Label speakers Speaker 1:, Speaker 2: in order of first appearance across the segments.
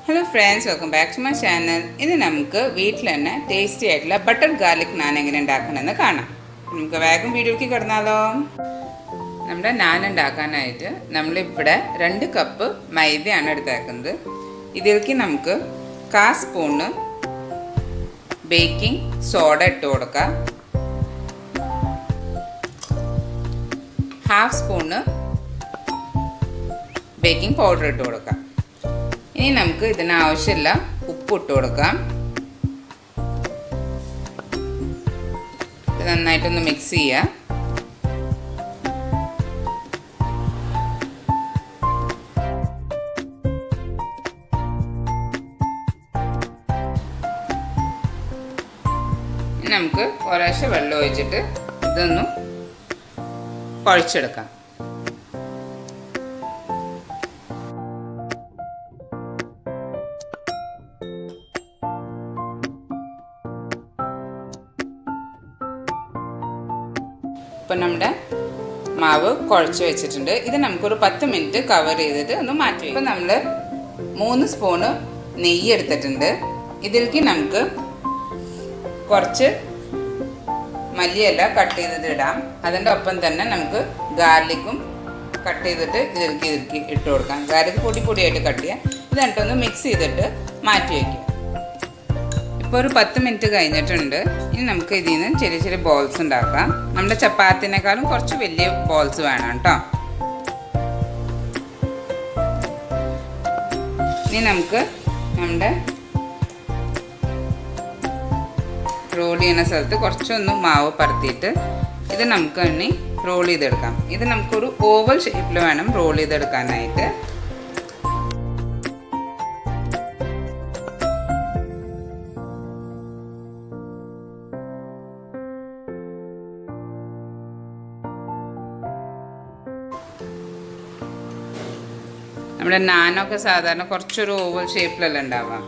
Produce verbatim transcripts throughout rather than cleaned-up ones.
Speaker 1: Hello friends, welcome back to my channel. This is our വീട്ടിൽ തന്നെ tasty ആയിട്ടുള്ള butter garlic naan എങ്ങനെ ഉണ്ടാക്കണമെന്ന് കാണാം. നമുക്ക് വേഗം വീഡിയോയിലേക്ക് കടന്നാലോ. നമ്മുടെ നാൻ ഉണ്ടാക്കാനായിട്ട് നമ്മൾ ഇവിടെ two കപ്പ് മൈദയാണ് എടുത്തേക്കുന്നത്. ഇതിലേക്ക് നമുക്ക് കാൽ സ്പൂൺ ബേക്കിംഗ് സോഡ ഇട്ട് കൊടുക്കാം. half സ്പൂൺ ബേക്കിംഗ് പൗഡർ ഇട്ട് കൊടുക്കാം. ഇനി നമുക്ക് ഇതിന് ആവശ്യമുള്ള ഉപ്പ് ഇട്ട് കൊടുക്കാം. ഇത് നന്നായിട്ടൊന്ന് മിക്സ് ചെയ്യാം. ഇനി നമുക്ക് കുറേശ്ശെ വെള്ളം ഒഴിച്ചിട്ട് ഇതൊന്ന് കുഴച്ചെടുക്കാം. ഇപ്പോൾ നമ്മുടെ മാവ് കുഴച്ച് വെച്ചിട്ടുണ്ട്. ഇത് നമുക്കൊരു പത്ത് മിനിറ്റ് കവർ ചെയ്തിട്ട് ഒന്ന് മാറ്റി. ഇപ്പോൾ നമ്മൾ മൂന്ന് സ്പൂണ് നെയ്യ് എടുത്തിട്ടുണ്ട്. ഇതിലേക്ക് നമുക്ക് കുറച്ച് മല്ലിയില കട്ട് ചെയ്തിട്ട് ഇടാം. അതിൻ്റെ ഒപ്പം തന്നെ നമുക്ക് ഗാർലിക്കും കട്ട് ചെയ്തിട്ട് ഇതിലേക്ക് ഇതിലേക്ക് ഇട്ട് കൊടുക്കാം. ഗാർലിക് പൊടി പൊടിയായിട്ട് കട്ട് ചെയ്യാം. ഇത് രണ്ടൊന്ന് മിക്സ് ചെയ്തിട്ട് മാറ്റി വയ്ക്കാം. ഇപ്പോൾ ഒരു പത്ത് മിനിറ്റ് കഴിഞ്ഞിട്ടുണ്ട്. ഇനി നമുക്ക് ഇതിൽ നിന്ന് ചെറിയ ചെറിയ ബോൾസ് ഉണ്ടാക്കാം. നമ്മുടെ ചപ്പാത്തിനേക്കാളും കുറച്ച് വലിയ ബോൾസ് വേണം കേട്ടോ. ഇനി നമുക്ക് നമ്മുടെ റോൾ ചെയ്യുന്ന സ്ഥലത്ത് കുറച്ചൊന്ന് മാവ് പരത്തിയിട്ട് ഇത് നമുക്ക് ഇനി റോൾ ചെയ്തെടുക്കാം. ഇത് നമുക്കൊരു ഓവൽ ഷേപ്പിൽ വേണം റോൾ ചെയ്തെടുക്കാനായിട്ട്. നമ്മുടെ നാനൊക്കെ സാധാരണ കുറച്ചൊരു ഓവൽ ഷേപ്പിലല്ല ഉണ്ടാവാം.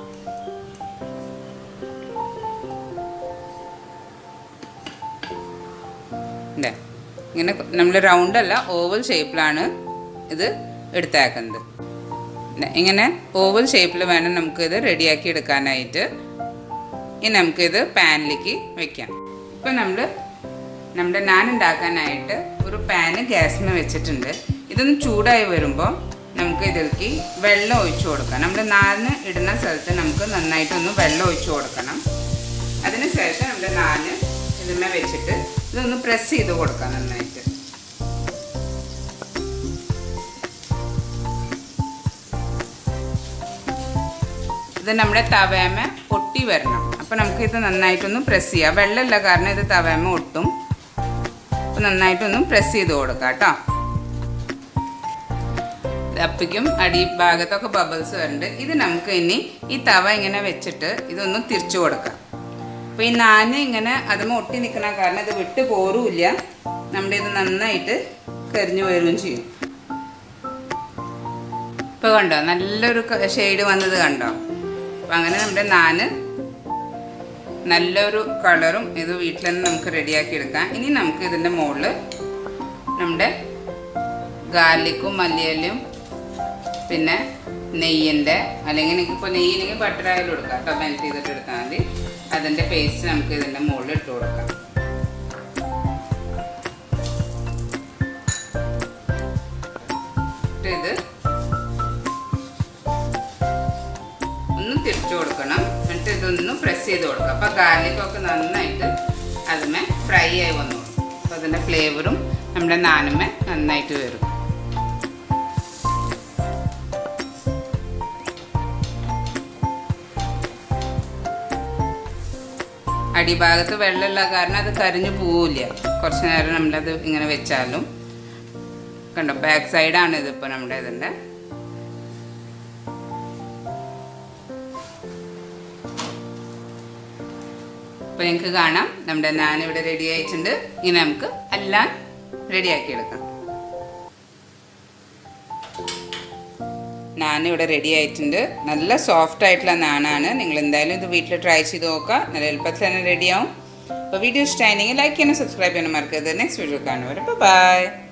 Speaker 1: ഇല്ലേ, ഇങ്ങനെ നമ്മൾ റൗണ്ട് അല്ല ഓവൽ ഷേപ്പിലാണ് ഇത് എടുത്തേക്കുന്നത്. ഇങ്ങനെ ഓവൽ ഷേപ്പിൽ വേണം നമുക്കിത് റെഡിയാക്കി എടുക്കാനായിട്ട്. ഇനി നമുക്കിത് പാനിലേക്ക് വെക്കാം. ഇപ്പം നമ്മൾ നമ്മുടെ നാൻ ഉണ്ടാക്കാനായിട്ട് ഒരു പാന് ഗ്യാസിന് വെച്ചിട്ടുണ്ട്. ഇതൊന്ന് ചൂടായി വരുമ്പോൾ നമുക്ക് ഇതിലേക്ക് വെള്ളം ഒഴിച്ചു കൊടുക്കാം. നമ്മൾ നാന് ഇടുന്ന സ്ഥലത്ത് നമുക്ക് നന്നായിട്ടൊന്ന് വെള്ളം ഒഴിച്ചു കൊടുക്കണം. അതിനുശേഷം നമ്മുടെ നാന് ഇതിന്മേൽ വെച്ചിട്ട് ഇതൊന്ന് പ്രസ് ചെയ്ത് കൊടുക്കാം നന്നായിട്ട്. ഇത് നമ്മുടെ തവേമ ഒട്ടി വരണം. അപ്പോൾ നമുക്കിത് നന്നായിട്ടൊന്ന് പ്രസ് ചെയ്യാം. വെള്ളമില്ല കാരണം ഇത് തവേമ ഒട്ടും. അപ്പോൾ നന്നായിട്ടൊന്ന് പ്രസ് ചെയ്ത് കൊടുക്കാം കേട്ടോ. അപ്പോഴേക്കും അടി ഭാഗത്തൊക്കെ ബബിൾസ് വരുന്നുണ്ട്. ഇത് നമുക്ക് ഇനി ഈ തവ ഇങ്ങനെ വെച്ചിട്ട് ഇതൊന്ന് തിരിച്ചു കൊടുക്കാം. അപ്പോൾ ഈ നാന് ഇങ്ങനെ അതും ഒട്ടി നിൽക്കുന്ന കാരണം ഇത് വിട്ട് പോരുമില്ല. നമ്മുടെ ഇത് നന്നായിട്ട് കരിഞ്ഞു വരികയും ചെയ്യും. ഇപ്പോൾ കണ്ടോ നല്ലൊരു ഷെയ്ഡ് വന്നത് കണ്ടോ. അപ്പം അങ്ങനെ നമ്മുടെ നാന് നല്ലൊരു കളറും ഇത് വീട്ടിൽ തന്നെ നമുക്ക് റെഡിയാക്കി എടുക്കാം. ഇനി നമുക്ക് ഇതിൻ്റെ മുകളിൽ നമ്മുടെ ഗാർലിക്കും മല്ലിയിലയും പിന്നെ നെയ്യിൻ്റെ അല്ലെങ്കിൽ എനിക്കിപ്പോൾ നെയ്യില്ലെങ്കിൽ ബട്ടറായാലും എടുക്കാം കേട്ടോ. മെൽറ്റ് ചെയ്തിട്ട് എടുത്താൽ മതി. അതിൻ്റെ പേസ്റ്റ് നമുക്ക് ഇതിൻ്റെ മുകളിൽ ഇട്ട് കൊടുക്കാം. ഇത് ഒന്ന് തിരിച്ചു കൊടുക്കണം. എന്നിട്ട് ഇതൊന്ന് പ്രസ് ചെയ്ത് കൊടുക്കാം. അപ്പോൾ ഗാർലിക്കൊക്കെ നന്നായിട്ട് അതുമേ ഫ്രൈ ആയി വന്നോളും. അപ്പോൾ അതിൻ്റെ ഫ്ലേവറും നമ്മുടെ നാനുമേ നന്നായിട്ട് വരും. അടിഭാഗത്ത് വെള്ളമുള്ള കാരണം അത് കരിഞ്ഞു പോവില്ല. കുറച്ച് നേരം നമ്മളത് ഇങ്ങനെ വെച്ചാലും കണ്ടോ ബാക്ക് സൈഡാണ് ഇതിപ്പോൾ നമ്മുടെ ഇതിൻ്റെ. അപ്പോൾ നിങ്ങൾക്ക് കാണാം നമ്മുടെ നാൻ ഇവിടെ റെഡി ആയിട്ടുണ്ട്. ഇനി നമുക്ക് എല്ലാം റെഡിയാക്കി എടുക്കാം. നാൻ ഇവിടെ റെഡി ആയിട്ടുണ്ട്. നല്ല സോഫ്റ്റ് ആയിട്ടുള്ള നാനാണ്. നിങ്ങൾ എന്തായാലും ഇത് വീട്ടിൽ ട്രൈ ചെയ്ത് നോക്കുക. നല്ല എളുപ്പത്തിൽ തന്നെ റെഡിയാവും. അപ്പോൾ വീഡിയോ ഇഷ്ടമായെങ്കിൽ ലൈക്ക് ചെയ്യാനും സബ്സ്ക്രൈബ് ചെയ്യാനും മറക്കരുത്. നെക്സ്റ്റ് വീഡിയോ കാണുന്നവരെ ബൈ.